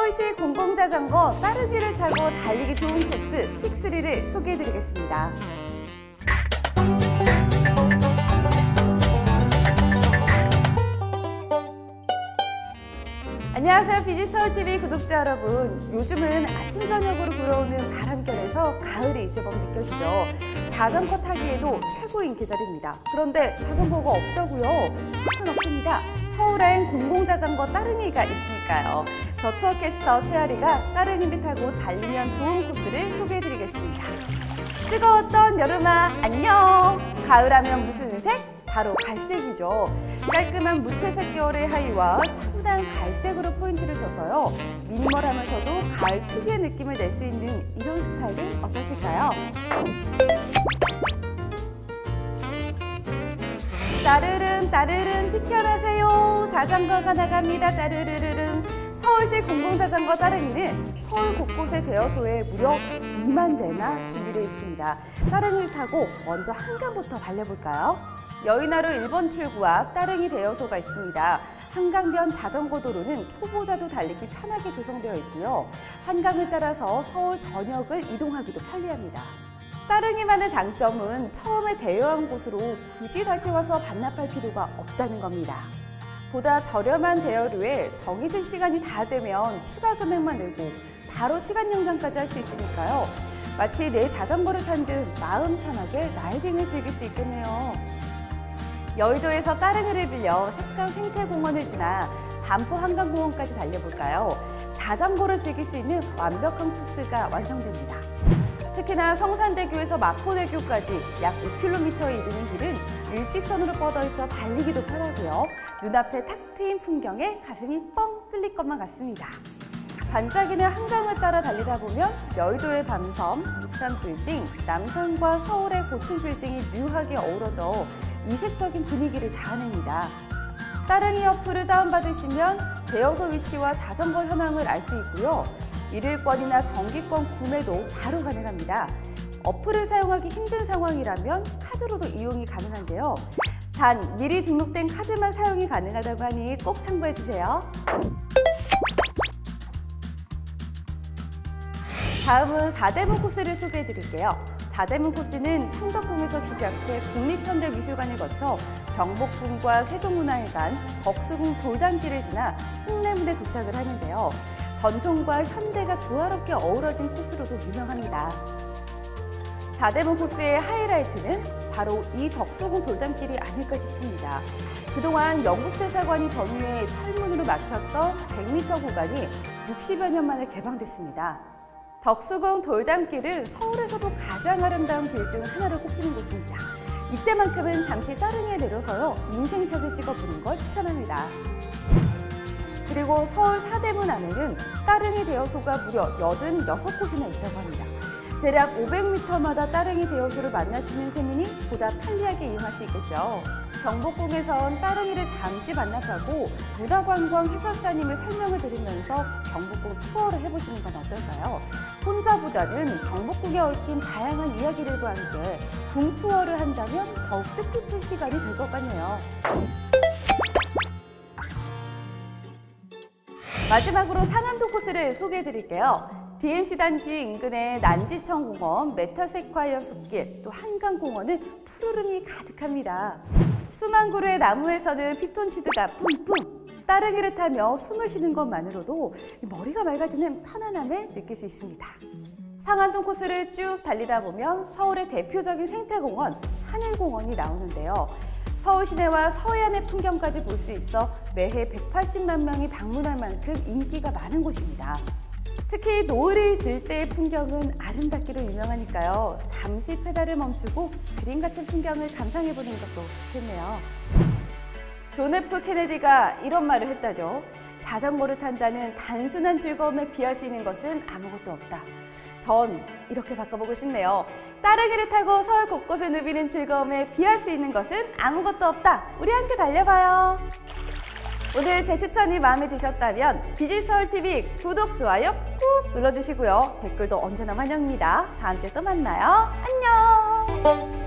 서울시 공공자전거 따릉이를 타고 달리기 좋은 코스 픽3를 소개해드리겠습니다. 안녕하세요, 비지서울TV 구독자 여러분. 요즘은 아침 저녁으로 불어오는 바람결에서 가을이 제법 느껴지죠. 자전거 타기에도 최고인 계절입니다. 그런데 자전거가 없다고요? 그건 없습니다. 서울엔 공공자전거 따릉이가 있으니까요. 저 투어캐스터 최아리가 따릉이를 타고 달리면 좋은 코스를 소개해드리겠습니다. 뜨거웠던 여름아 안녕! 가을하면 무슨 색? 바로 갈색이죠. 깔끔한 무채색 계열의 하의와 차분한 갈색으로 포인트를 줘서요. 미니멀하면서도 가을 특유의 느낌을 낼 수 있는 이런 스타일은 어떠실까요? 따르릉 따르릉 비켜나세요. 자전거가 나갑니다. 따르르르릉. 서울시 공공자전거 따릉이는 서울 곳곳의 대여소에 무려 2만 대나 준비되어 있습니다. 따릉이를 타고 먼저 한강부터 달려볼까요? 여의나루 1번 출구 앞 따릉이 대여소가 있습니다. 한강변 자전거 도로는 초보자도 달리기 편하게 조성되어 있고요. 한강을 따라서 서울 전역을 이동하기도 편리합니다. 따릉이만의 장점은 처음에 대여한 곳으로 굳이 다시 와서 반납할 필요가 없다는 겁니다. 보다 저렴한 대여료에 정해진 시간이 다 되면 추가 금액만 내고 바로 시간 연장까지 할 수 있으니까요. 마치 내 자전거를 탄 듯 마음 편하게 라이딩을 즐길 수 있겠네요. 여의도에서 따릉이를 빌려 색강 생태공원을 지나 반포 한강공원까지 달려볼까요? 자전거를 즐길 수 있는 완벽한 코스가 완성됩니다. 특히나 성산대교에서 마포대교까지 약 5km에 이르는 길은 일직선으로 뻗어 있어 달리기도 편하고요. 눈앞에 탁 트인 풍경에 가슴이 뻥 뚫릴 것만 같습니다. 반짝이는 한강을 따라 달리다 보면 여의도의 밤섬, 63빌딩, 남산과 서울의 고층 빌딩이 묘하게 어우러져 이색적인 분위기를 자아냅니다. 따릉이 어플을 다운받으시면 대여소 위치와 자전거 현황을 알 수 있고요. 일일권이나 정기권 구매도 바로 가능합니다. 어플을 사용하기 힘든 상황이라면 카드로도 이용이 가능한데요. 단 미리 등록된 카드만 사용이 가능하다고 하니 꼭 참고해주세요. 다음은 사대문 코스를 소개해드릴게요. 사대문 코스는 창덕궁에서 시작해 국립현대미술관을 거쳐 경복궁과 세종문화회관, 덕수궁 돌담길을 지나 숭례문에 도착을 하는데요. 전통과 현대가 조화롭게 어우러진 코스로도 유명합니다. 사대문 코스의 하이라이트는 바로 이 덕수궁 돌담길이 아닐까 싶습니다. 그동안 영국대사관이 전후에 철문으로 막혔던 100m 구간이 60여 년 만에 개방됐습니다. 덕수궁 돌담길은 서울에서도 가장 아름다운 길 중 하나로 꼽히는 곳입니다. 이때만큼은 잠시 따릉이에 내려서요, 인생샷을 찍어보는 걸 추천합니다. 그리고 서울 사대문 안에는 따릉이 대여소가 무려 86곳이나 있다고 합니다. 대략 500m마다 따릉이 대여소를 만날 수 있는 셈이니 보다 편리하게 이용할 수 있겠죠. 경복궁에선 따릉이를 잠시 반납하고 문화관광 해설사님의 설명을 들으면서 경복궁 투어를 해보시는 건 어떨까요? 혼자보다는 경복궁에 얽힌 다양한 이야기들과 함께 궁 투어를 한다면 더욱 뜻깊은 시간이 될 것 같네요. 마지막으로 상암동 코스를 소개해드릴게요. DMC 단지 인근의 난지천공원, 메타세콰이어 숲길, 또 한강공원은 푸르름이 가득합니다. 수만 그루의 나무에서는 피톤치드가 뿜뿜! 따릉이를 타며 숨을 쉬는 것만으로도 머리가 맑아지는 편안함을 느낄 수 있습니다. 상암동 코스를 쭉 달리다 보면 서울의 대표적인 생태공원, 하늘공원이 나오는데요. 서울 시내와 서해안의 풍경까지 볼 수 있어 매해 180만 명이 방문할 만큼 인기가 많은 곳입니다. 특히 노을이 질 때의 풍경은 아름답기로 유명하니까요. 잠시 페달을 멈추고 그림 같은 풍경을 감상해보는 것도 좋겠네요. 존 F 케네디가 이런 말을 했다죠. 자전거를 탄다는 단순한 즐거움에 비할 수 있는 것은 아무것도 없다. 전 이렇게 바꿔보고 싶네요. 따릉이를 타고 서울 곳곳을 누비는 즐거움에 비할 수 있는 것은 아무것도 없다. 우리 함께 달려봐요. 오늘 제 추천이 마음에 드셨다면 비지서울TV 구독, 좋아요 꾹 눌러주시고요. 댓글도 언제나 환영입니다. 다음 주에 또 만나요. 안녕!